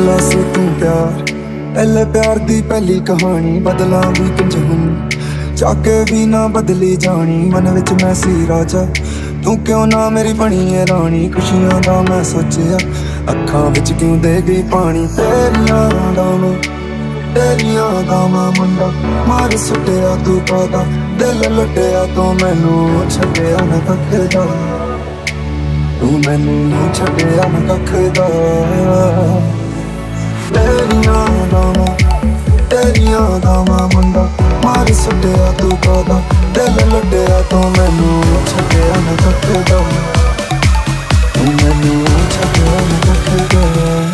पहला से तू प्यार, पहले प्यार दी पहली कहानी। बदला भी किंज हूं चाके भी ना बदली जानी। मन विच मैं सी राजा, तू क्यों ना मेरी बनी है रानी। खुशियां दा मैं सोचिया, अखां विच क्यों दे गई पानी। तेरियां दावां मुंडा मार सुटिया तू पादा। दिल लुटिया तो मैनू छड्डिया ना कख दा। तू मैनू छड्डिया ना कख दा। तेरियां दावां मुंडा मार सुटिया तू पादा। दिल लुटिया तो मैनू छड्डिया ना कख दा। तू मैनू छड्डिया ना कख दा।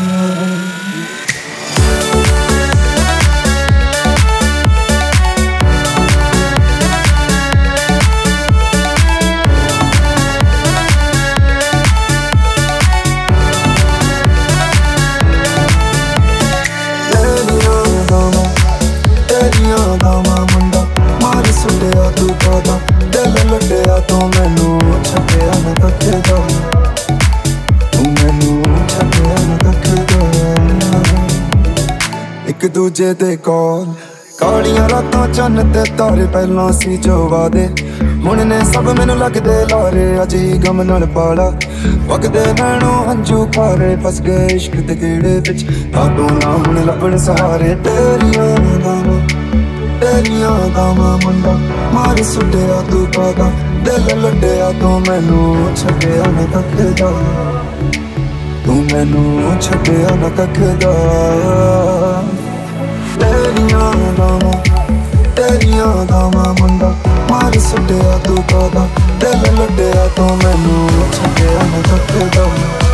तू पादा दिल लुटिया तो मैनू छड्डिया ना कख दा। तू मैनू छड्डिया ना कख दा। एक दूजे दे कोल कालियां रातां चन्न ते तारे। पहलां सी जो वादे हुण ने सब मैनू लगदे लारे। अज ही गम नाल पाला वगदे नैणों हंझू खारे। फस गए इश्क दे गेड़े विच तां ना हुण लभण सहारे। तेरियां दावां मुंडा मार सुटिया तू पादा। दिल लुटिया तो मैनू छड्डिया ना कख दा। तू मैनू छड्डिया ना कख दा। तेरियां दावां मुंडा मार सुटिया तू पादा। दिल लुटिया तो मैनू छड्डिया ना कख दा।